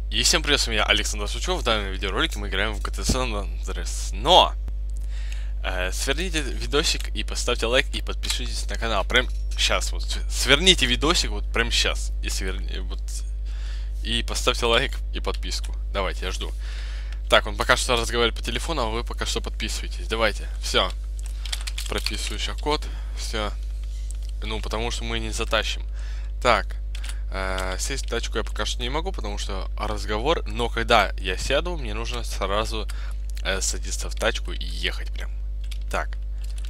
И всем привет, с меня Александр Сучев. В данном видеоролике мы играем в GTA San Andreas. Но! Сверните видосик и поставьте лайк и подпишитесь на канал. Прям сейчас вот. Сверните видосик вот прям сейчас. И поставьте лайк и подписку. Давайте, я жду. Так, он пока что разговаривает по телефону, а вы пока что подписывайтесь. Давайте, все. Прописываю сейчас код. Все. Ну, потому что мы не затащим. Так. Сесть в тачку я пока что не могу, потому что разговор. Но когда я сяду, мне нужно сразу садиться в тачку и ехать прям. Так.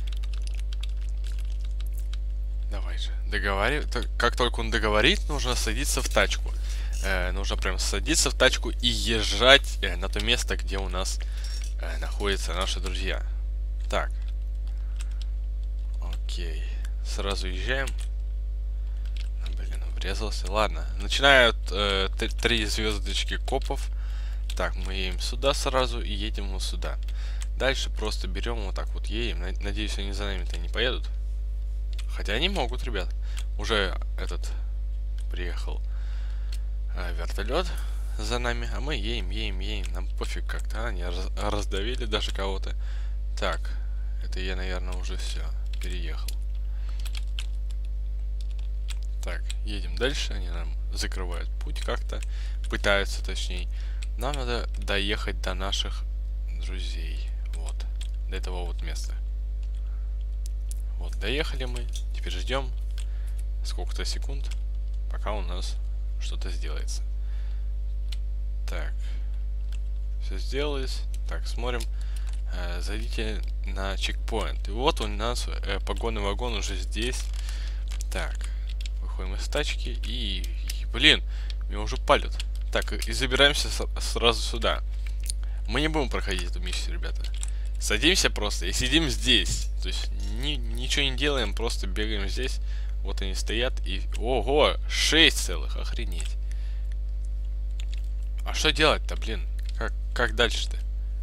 Давай же. Как только он договорит, нужно садиться в тачку. Нужно прям садиться в тачку и езжать на то место, где у нас находятся наши друзья. Так. Окей. Сразу езжаем. Врезался. Ладно. Начинают 3 звездочки копов. Так, мы едем сюда сразу и едем вот сюда. Дальше просто берем вот так вот едем. Надеюсь, они за нами-то не поедут. Хотя они могут, ребят. Уже этот приехал вертолет за нами. А мы едем. Нам пофиг как-то. Они раздавили даже кого-то. Так. Это я, наверное, уже все переехал. Так, едем дальше, они нам закрывают путь как-то, пытаются точнее. Нам надо доехать до наших друзей, вот, до этого вот места. Вот, доехали мы, теперь ждем сколько-то секунд, пока у нас что-то сделается. Так, все сделалось, так, смотрим, зайдите на чекпоинт. И вот у нас погонный вагон уже здесь, так. Выходим из тачки и блин, меня уже палят. Так, и забираемся сразу сюда. Мы не будем проходить эту миссию, ребята. Садимся просто и сидим здесь. То есть ничего не делаем, просто бегаем здесь. Вот они стоят и... Ого, 6 целых, охренеть. А что делать-то, блин? Как дальше-то?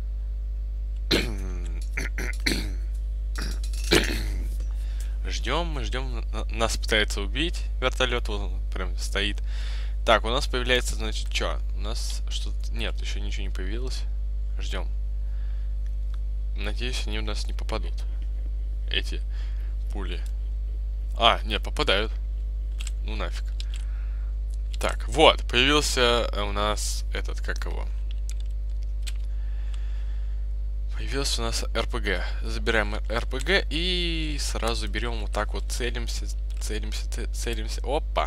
Ждем, нас пытается убить вертолет, вот он прям стоит. Так, у нас появляется, значит, что? У нас что-то... Нет, еще ничего не появилось. Ждем. Надеюсь, они у нас не попадут. Эти пули. А, нет, попадают. Ну нафиг. Так, вот, появился у нас этот, как его? Появился у нас РПГ. Забираем РПГ и сразу берем вот так вот, целимся. Опа!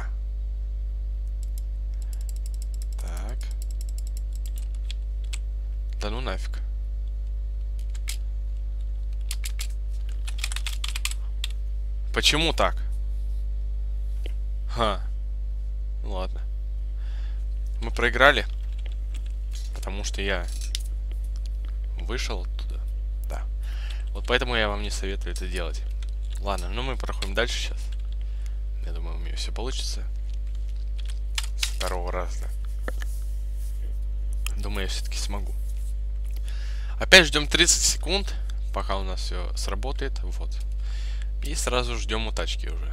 Так. Да ну нафиг. Почему так? Ха. Ну ладно. Мы проиграли. Потому что я вышел оттуда. Да. Вот поэтому я вам не советую это делать. Ладно, ну мы проходим дальше сейчас. Я думаю, у меня все получится. С второго раза. Думаю, я все-таки смогу. Опять ждем 30 секунд, пока у нас все сработает. Вот. И сразу ждем у тачки уже.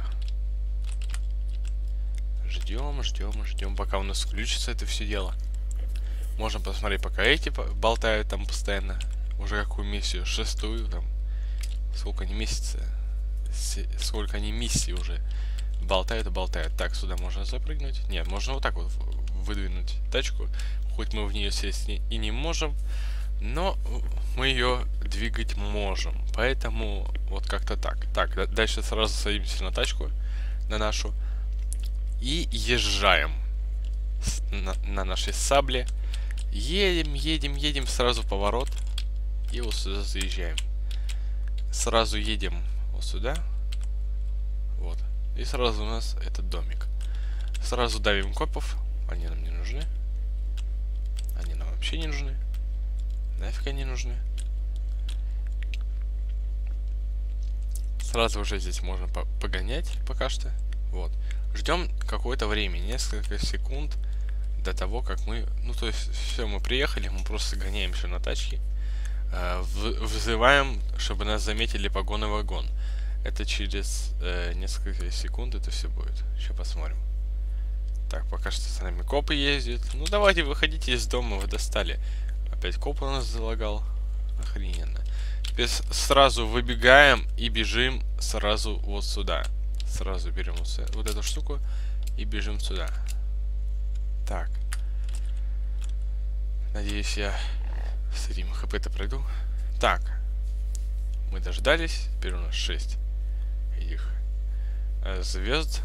Ждем, пока у нас включится это все дело. Можно посмотреть, пока эти болтают там постоянно. Уже какую миссию? 6-ю там. Сколько они месяцев? Сколько они миссий уже болтают и болтают. Так, сюда можно запрыгнуть. Нет, можно вот так вот выдвинуть тачку. Хоть мы в нее сесть и не можем. Но мы ее двигать можем. Поэтому вот как-то так. Так, дальше сразу садимся на тачку. На нашу. И езжаем. На нашей сабле. Едем, сразу поворот. И вот сюда заезжаем. Сразу едем вот сюда. Вот. И сразу у нас этот домик. Сразу давим копов. Они нам не нужны. Они нам вообще не нужны. Нафиг они нужны. Сразу уже здесь можно погонять пока что. Вот. Ждем какое-то время, несколько секунд до того, как мы... Ну, то есть, все, мы приехали, мы просто гоняемся на тачке. Вызываем, чтобы нас заметили погонный вагон. Это через несколько секунд это все будет. Сейчас посмотрим. Так, пока что с нами копы ездят. Ну давайте, выходите из дома, вы достали. Опять коп у нас залагал. Охрененно. Теперь сразу выбегаем и бежим сразу вот сюда. Сразу берем вот эту штуку и бежим сюда. Так. Надеюсь, я с этим хп-то пройду. Так. Мы дождались. Теперь у нас 6 этих звезд.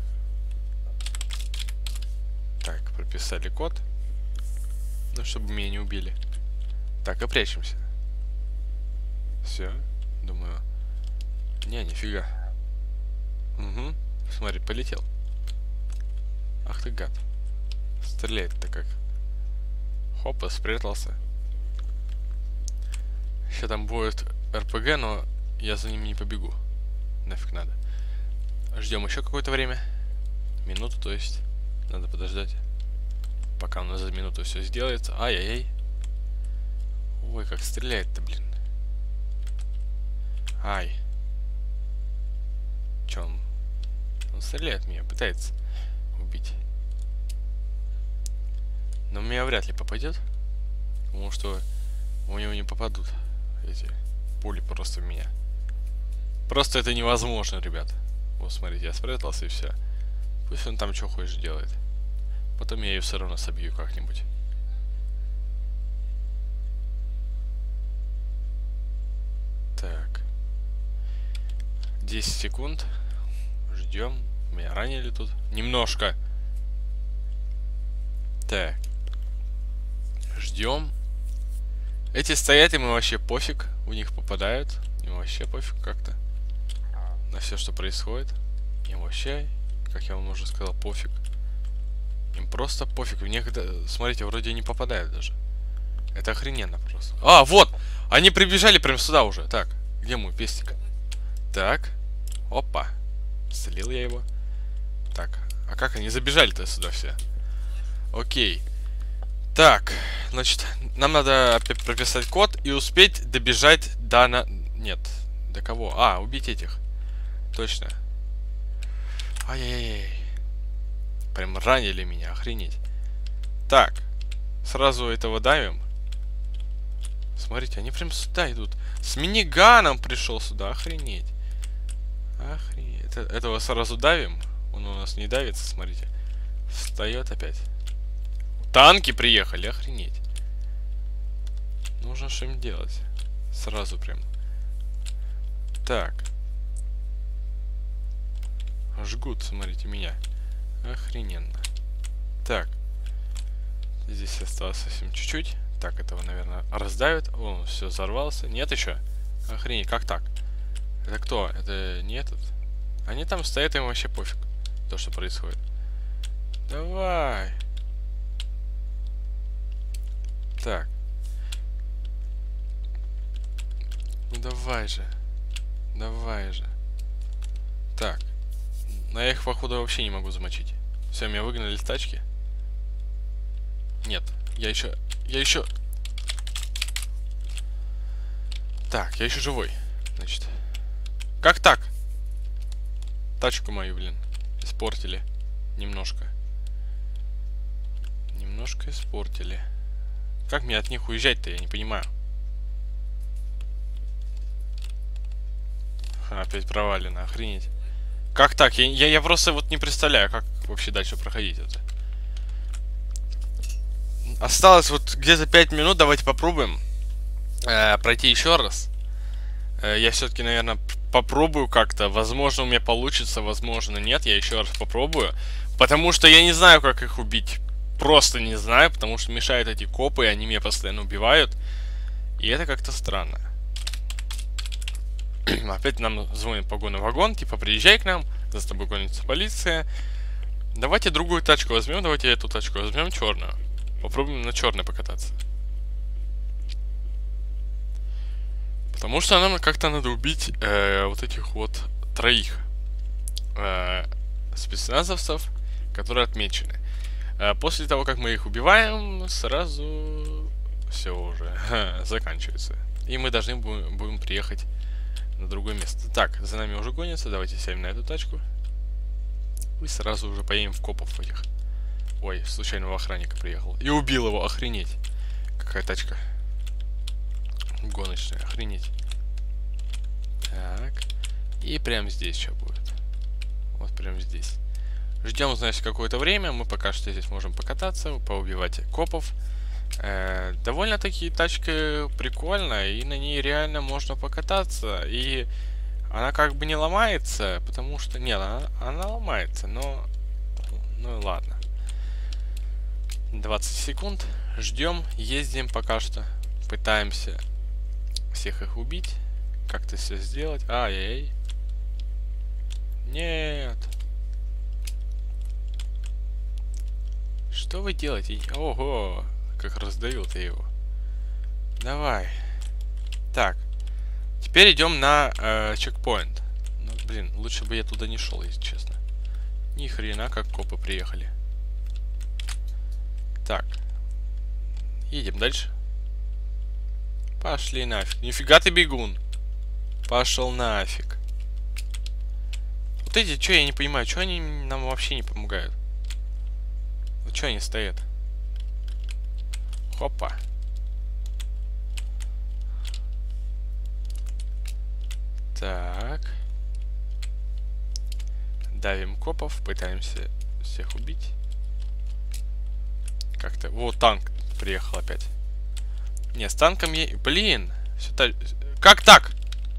Так, прописали код. Ну, чтобы меня не убили. Так, и прячемся. Все. Думаю. Не, нифига. Угу. Смотри, полетел. Ах ты гад. Стреляет-то как. Хопа, спрятался. Сейчас там будет РПГ, но я за ним не побегу. Нафиг надо. Ждем еще какое-то время. Минуту, то есть. Надо подождать. Пока у нас за минуту все сделается. Ай-яй-яй. Ой, как стреляет-то, блин. Ай. Че он? Он стреляет в меня, пытается убить. Но в меня вряд ли попадет. Потому что у него не попадут эти пули просто в меня. Просто это невозможно, ребят. Вот, смотрите, я спрятался и все. Пусть он там что хочешь делает. Потом я ее все равно собью как-нибудь. Так. 10 секунд. Ждем. Меня ранили тут. Немножко. Так. Ждем. Эти стоят, им вообще пофиг. У них попадают. Им вообще пофиг как-то. На все, что происходит. Им вообще, как я вам уже сказал, пофиг. Им просто пофиг. В некогда, смотрите, вроде не попадают даже. Это охрененно просто. А, вот! Они прибежали прямо сюда уже. Так, где мой пестик? Так. Опа. Слил я его. Так, а как они забежали-то сюда все? Окей. Так, значит, нам надо опять прописать код и успеть добежать до... Нет, до кого? А, убить этих. Точно. Ай-яй-яй. Прям ранили меня, охренеть. Так, сразу этого давим. Смотрите, они прям сюда идут. С миниганом пришел сюда, охренеть. Охренеть. Этого сразу давим. Он у нас не давится, смотрите. Встает опять. Танки приехали, охренеть. Нужно что-нибудь делать. Сразу прям. Так. Жгут, смотрите, меня. Охрененно. Так. Здесь осталось совсем чуть-чуть. Так, этого, наверное, раздавит. О, все, взорвался. Нет еще? Охренеть, как так? Это кто? Это не этот? Они там стоят, им вообще пофиг. То, что происходит. Давай. Так. Ну давай же. Давай же. Так. Но я их, походу, вообще не могу замочить. Все, меня выгнали с тачки. Нет, я еще... Так, я еще живой. Значит. Как так? Тачку мою, блин, испортили. Немножко. Немножко испортили. Как мне от них уезжать-то, я не понимаю. Опять провалено, охренеть. Как так? Я просто вот не представляю, как вообще дальше проходить это. Осталось вот где-то 5 минут, давайте попробуем пройти еще раз. Я все-таки, наверное, попробую как-то. Возможно, у меня получится, возможно, нет. Я еще раз попробую. Потому что я не знаю, как их убить. Просто не знаю, потому что мешают эти копы, и они меня постоянно убивают. И это как-то странно. Опять нам звонит погонный вагон, типа, приезжай к нам, за тобой гонится полиция. Давайте другую тачку возьмем, давайте эту тачку возьмем, черную. Попробуем на черной покататься. Потому что нам как-то надо убить вот этих вот троих спецназовцев, которые отмечены. После того, как мы их убиваем, сразу все уже заканчивается. И мы должны будем приехать на другое место. Так, за нами уже гонятся. Давайте сядем на эту тачку. И сразу уже поедем в копов этих. Ой, случайного охранника приехал. И убил его, охренеть. Какая тачка. Гоночная, охренеть. Так. И прямо здесь что будет. Вот прямо здесь. Ждем, значит, какое-то время. Мы пока что здесь можем покататься, поубивать копов. Довольно-таки тачка прикольная, и на ней реально можно покататься. И она как бы не ломается, потому что... Нет, она ломается, но... Ну ладно. 20 секунд. Ждем, ездим пока что. Пытаемся всех их убить. Как-то все сделать. Ай-яй. Нет. Что вы делаете? Ого, как раздавил ты его. Давай. Так. Теперь идем на чекпоинт. Ну, блин, лучше бы я туда не шел, если честно. Ни хрена, как копы приехали. Так. Едем дальше. Пошли нафиг. Нифига ты бегун. Пошел нафиг. Вот эти, что я не понимаю, что они нам вообще не помогают? Вот что они стоят? Хопа. Так. Давим копов, пытаемся всех убить. Как-то... Вот танк приехал опять. Не, с танком я... Блин! Сюда... Как так?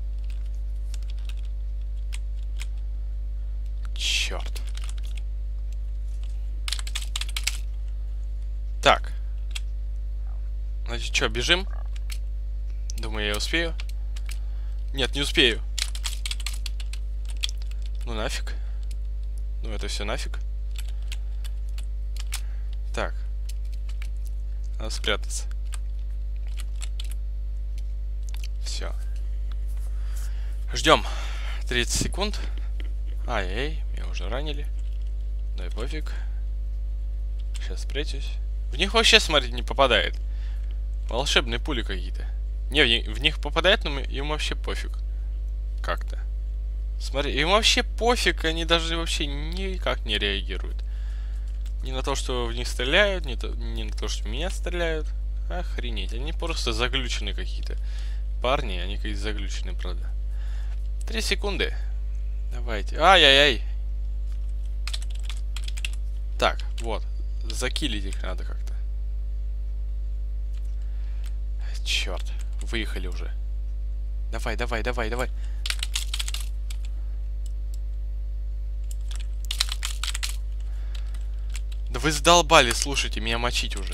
Черт. Так. Значит, что, бежим? Думаю, я успею. Нет, не успею. Ну нафиг. Ну это все нафиг. Так. Надо спрятаться. Все. Ждем 30 секунд. Ай-яй, меня уже ранили. Да и пофиг. Сейчас спрячусь. В них вообще, смотрите, не попадает. Волшебные пули какие-то. Не, в них попадает, но им вообще пофиг. Как-то. Смотри, им вообще пофиг, они даже вообще никак не реагируют. Ни на то, что в них стреляют, ни на то, что в меня стреляют. Охренеть, они просто заглючены какие-то. Парни, они какие-то заглючены, правда. 3 секунды. Давайте. Ай-яй-яй. Так, вот. Закилить их надо как-то. Черт. Выехали уже. Давай, давай, давай, давай. Да вы задолбали, слушайте, меня мочить уже.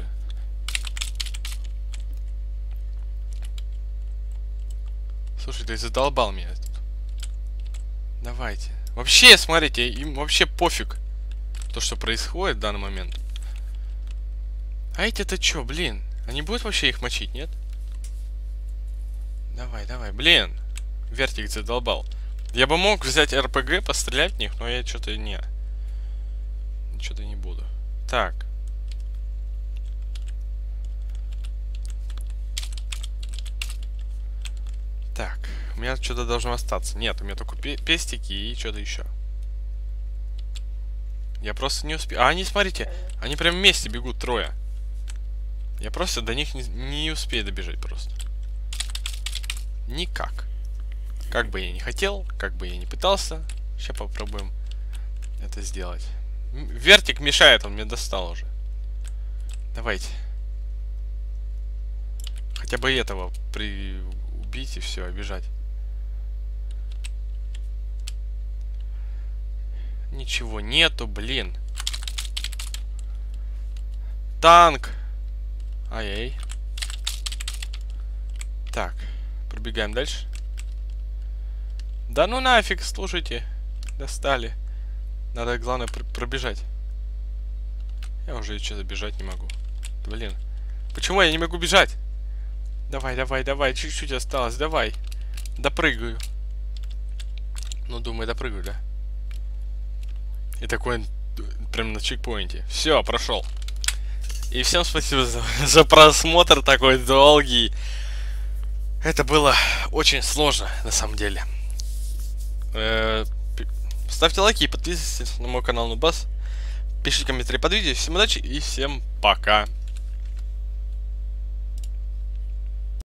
Слушай, ты задолбал меня тут. Давайте. Вообще, смотрите, им вообще пофиг то, что происходит в данный момент. А эти-то чё, блин? Они будут вообще их мочить, нет? Давай, давай, блин. Вертик задолбал. Я бы мог взять РПГ, пострелять в них, но я что-то не. Что-то не буду. Так. Так, у меня что-то должно остаться. Нет, у меня только пестики и что-то еще. Я просто не успею. А они, смотрите, они прям вместе бегут, трое. Я просто до них не успею добежать просто. Никак. Как бы я не хотел, как бы я не пытался. Сейчас попробуем это сделать. Вертик мешает, он мне достал уже. Давайте. Хотя бы этого убить и все, обижать. Ничего нету, блин. Танк. Ай-яй. Так, пробегаем дальше. Да ну нафиг, слушайте. Достали. Надо, главное, пробежать. Я уже что-то бежать не могу. Блин. Почему я не могу бежать? Давай, давай, давай. Чуть-чуть осталось. Давай. Допрыгаю. Ну, думаю, допрыгаю, да? И такой прям на чекпоинте. Все, прошел. И всем спасибо за просмотр такой долгий. Это было очень сложно, на самом деле. Ставьте лайки и подписывайтесь на мой канал Нубас. Пишите комментарии под видео. Всем удачи и всем пока.